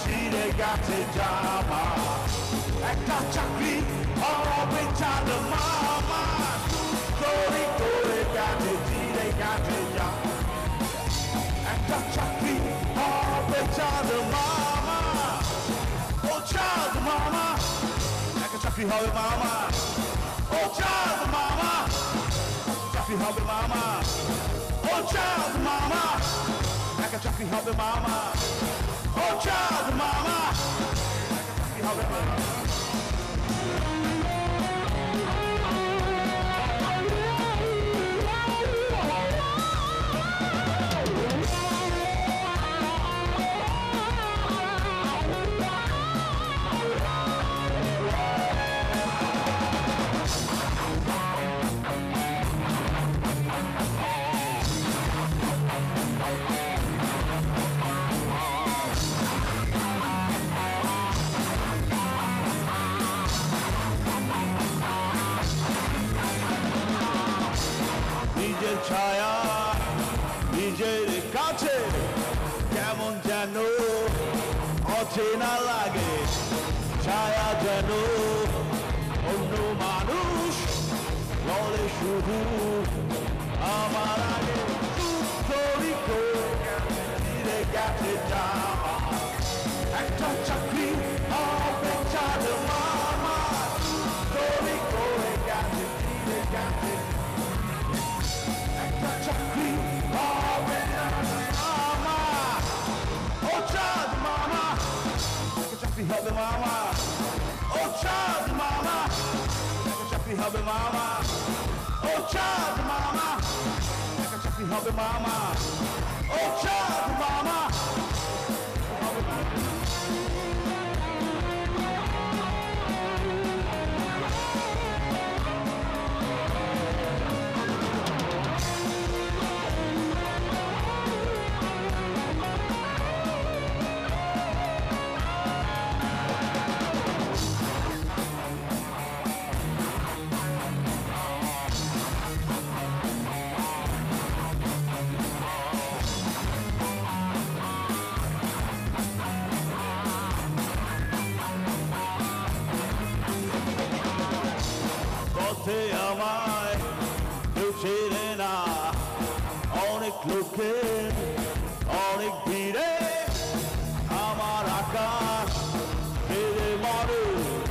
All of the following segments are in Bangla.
চিড়ে গেছে জামা একটা চাকরি হবে চাঁদ মামা তৈরি করে গেছে চিড়ে গেছে জামা একটা চাকরি হবে চাঁদ মামা ও চাঁদ মামা একটা চাকরি হবে মামা ও চাঁদ মামা চাকরি হবে মামা ও চাঁদ মামা একটা চাকরি হবে মামা ও চাঁদ মামা একটা চাকরি হবে মামা নিজের ছায়া নিজের কাছে কেমন যেন অচেনা লাগে ছায়া যেন অন্য মানুষ বলে শুধু আমার আগে তৈরি করে গেছে জামা একটা চাকরি হবে চাঁদ মামা তৈরি করে গেছে গেছে চাকরি হবে মামা ও চাঁদ মামা একটা চাকরি হবে মামা ও চাঁদ মামা একটা চাকরি হবে মামা ও চাঁদ মামা একটা চাকরি হবে মামা ও চাঁদ মামা পথে আমায় কেউ ছেড়ে না অনেক লোকের অনেক ভিড়ে আমার আকাশ ফেলে মারে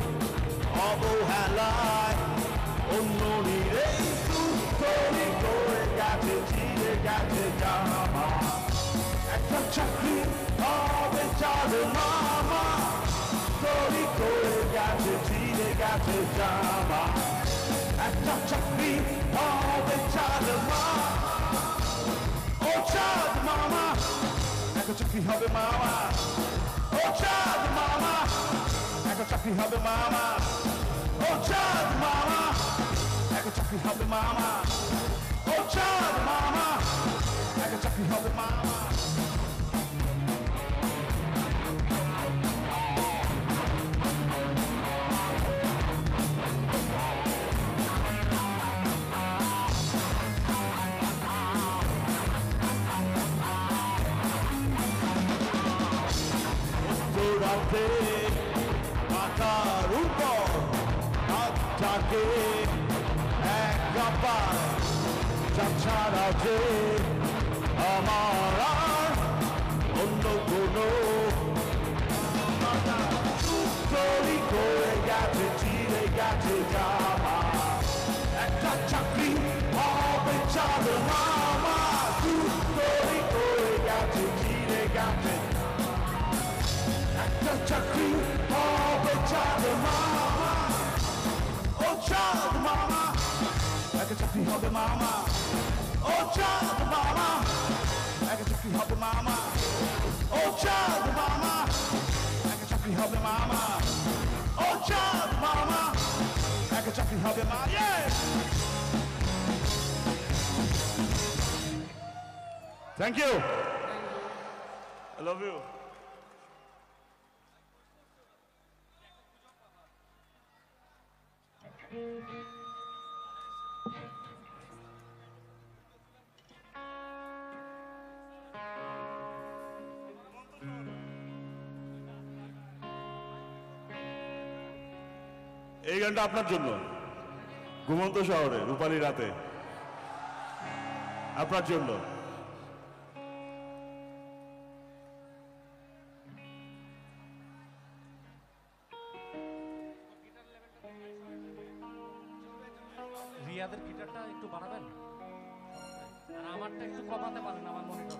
অবহেলায় অন্য নিরে তৈরি করে গেছে চিড়ে গেছে জামা একটা চাকরি হবে চাঁদ মামা তৈরি করে গেছে চিড়ে গেছে জামা একটা চাকরি হবে চাঁদ মামা ও চাঁদ মামা একটা চাকরি হবে মামা ও চাঁদ মামা একটা চাকরি হবে মামা ও চাঁদ মামা একটা চাকরি হবে মামা ও চাঁদ মামা একটা চাকরি হবে মামা রাতে মাথার উপর হাতটাকে এক গাপার ছাড়া যে আমার আর অন্য কোনো তৈরি করে গেছে চিড়ে গেছে জামা একটা চাকরি হবে চাঁদ মামা তৈরি করে গেছে চিড়ে গেছে একটা চাকরি হবে চাঁদ মামা ও চাঁদ মামা একটা চাকরি হবে মামা ও চাঁদ মামা একটা চাকরি হবে মামা ও চাঁদ মামা একটা চাকরি হবে মামা ও চাঁদ মামা একটা চাকরি হবে মা Thank you. I love you. এই গানটা আপনার জন্য, ঘুমন্ত শহরে রূপালী রাতে, আপনার জন্য। রিয়াদের গিটারটা একটু বাড়াবেন আর আমারটা একটু কমাতে পারেন আমার মনিটর।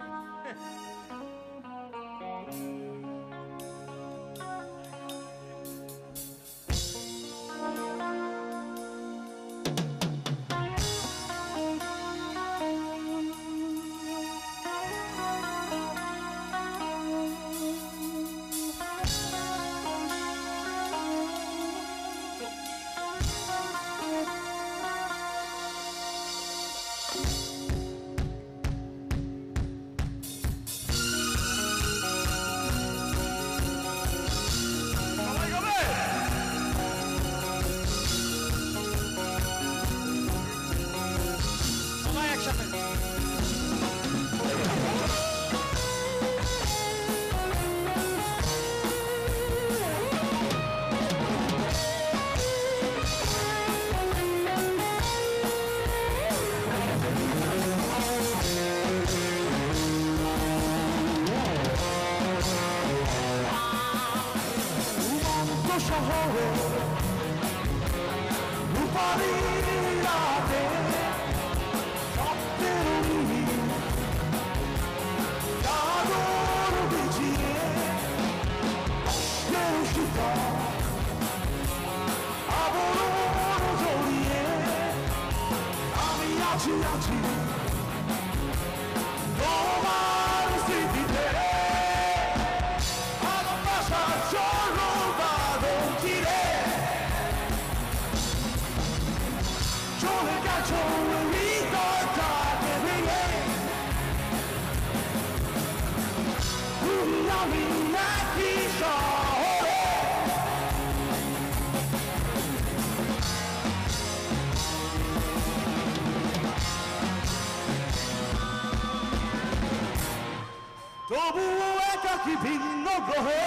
তবুও একাকী ভিন্ন গ্রহে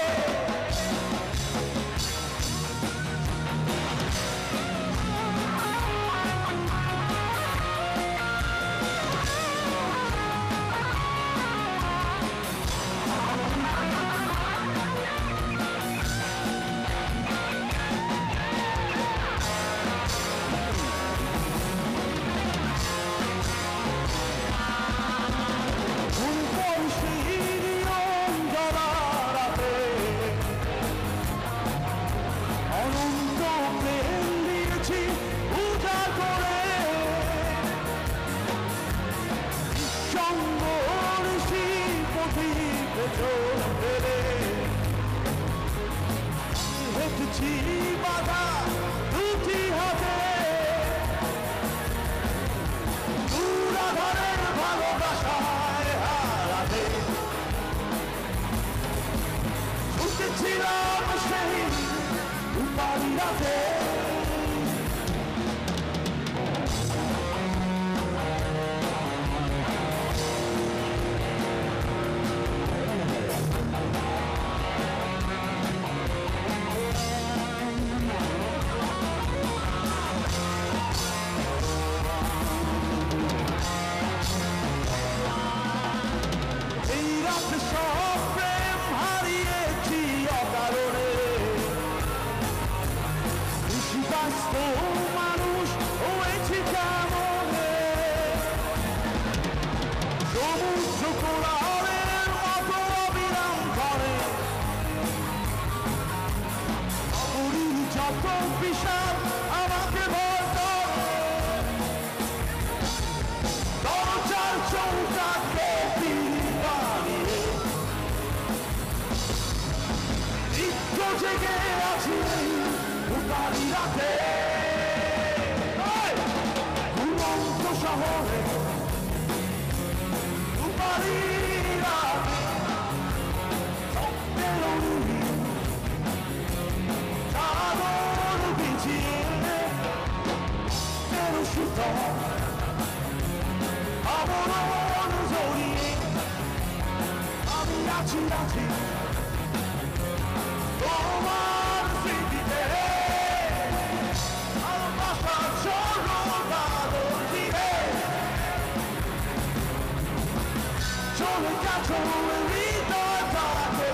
le caccio e ritornate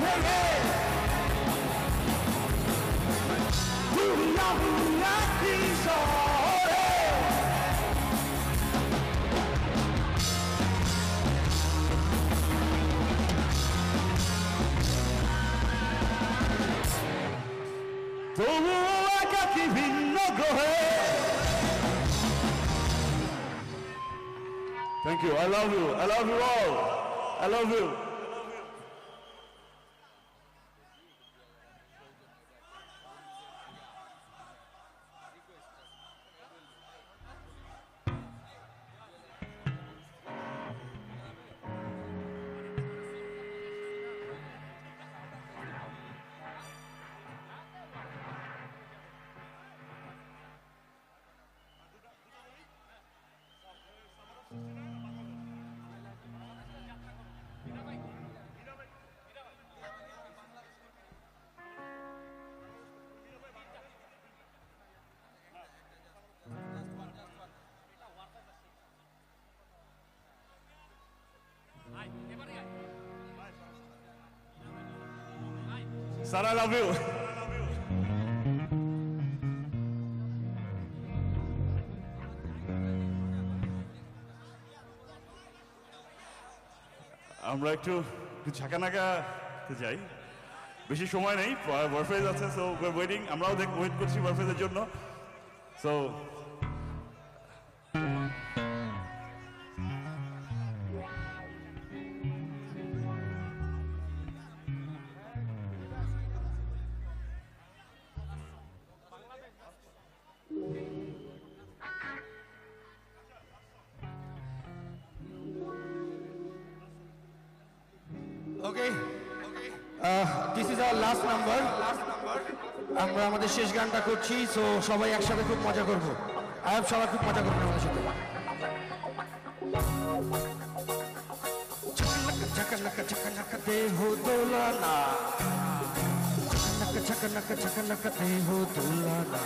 tu mi anche sole tu aka kibin no gohe. Thank you. I love you. I love you all. I love you. Sir, I love you. আমরা একটু ঝাঁকানাকা যাই, বেশি সময় নেই, ওয়ারফেজ আছে, সো উই ওয়েটিং, আমরাও ওয়েট করছি ওয়ারফেজের জন্য। So Okay. This is our last number. আমরা আমাদের শেষ গানটা করছি, সো সবাই একসাথে খুব মজা করব। সবাই খুব মজা করবেন আমাদের সাথে। ঝাকানাকা ঝাকানাকা দেহ দোলানা, ঝাকানাকা ঝাকানাকা দেহ দোলানা।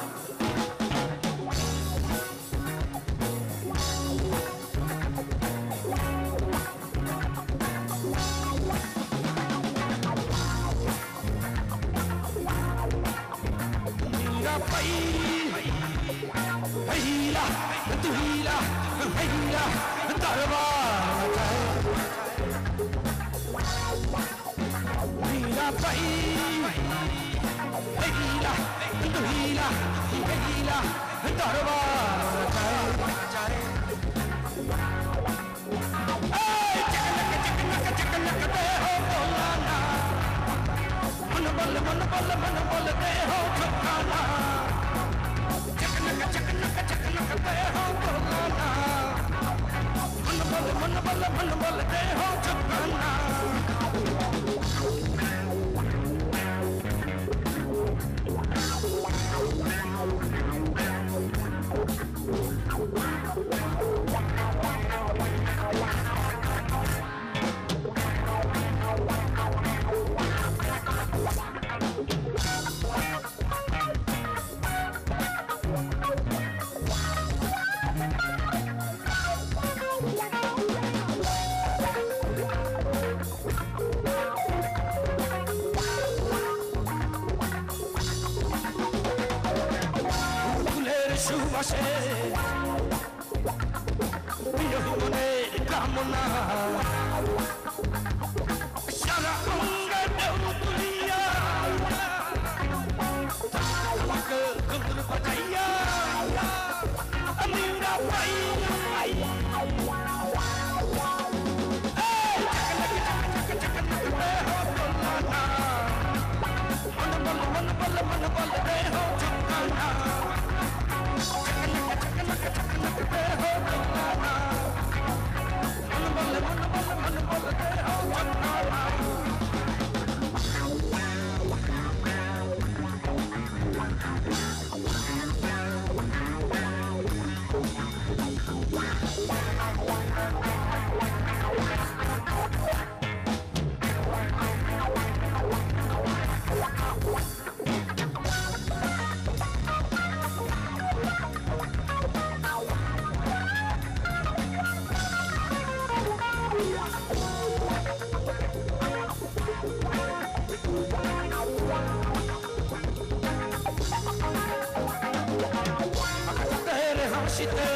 হাসিতে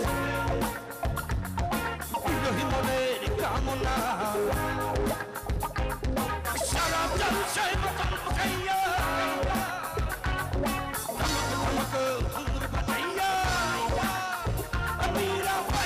বিরহী মনের কামনা সারা জলসায় মতন খাইয়া ধমক হুর বাজাইয়া আমিরা ভাই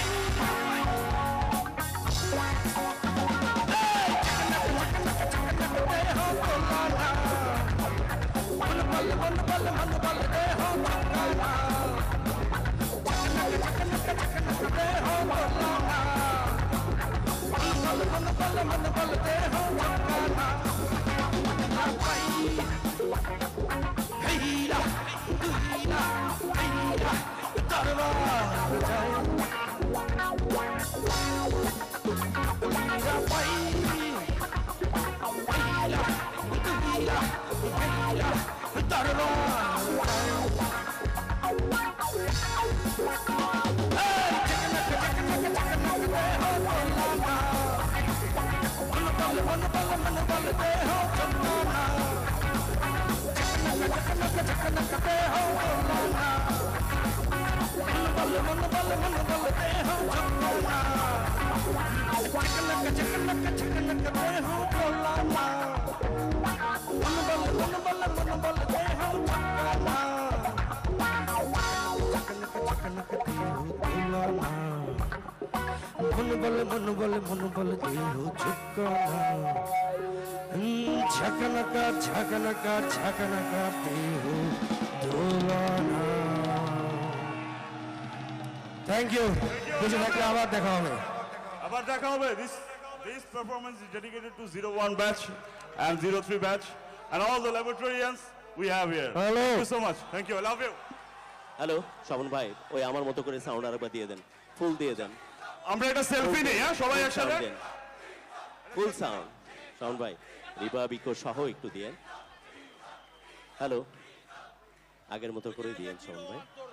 ঝকনকা ঝকনকা ঝকনকা দেহু দোলনা। Thank you. বুঝে থাকলে আবার দেখা হবে। আবার দেখা হবে। This performance is dedicated to 01 batch and 03 batch and all the laboratorians we have here. Hello. Thank you so much. Thank you. I love you. Hello Shovon ভাই, ওই আমার মতো করে সাউন্ড আরেকবার দিয়ে দেন, ফুল দিয়ে দেন। আমরা একটা সেলফি নেই, হ্যাঁ সবাই একসাথে। ফুল সাউন্ড শোভন ভাই, রিবাবিকো সহ একটু দিয়েন। হ্যালো, আগের মতো করে দিয়েন শোভন ভাই।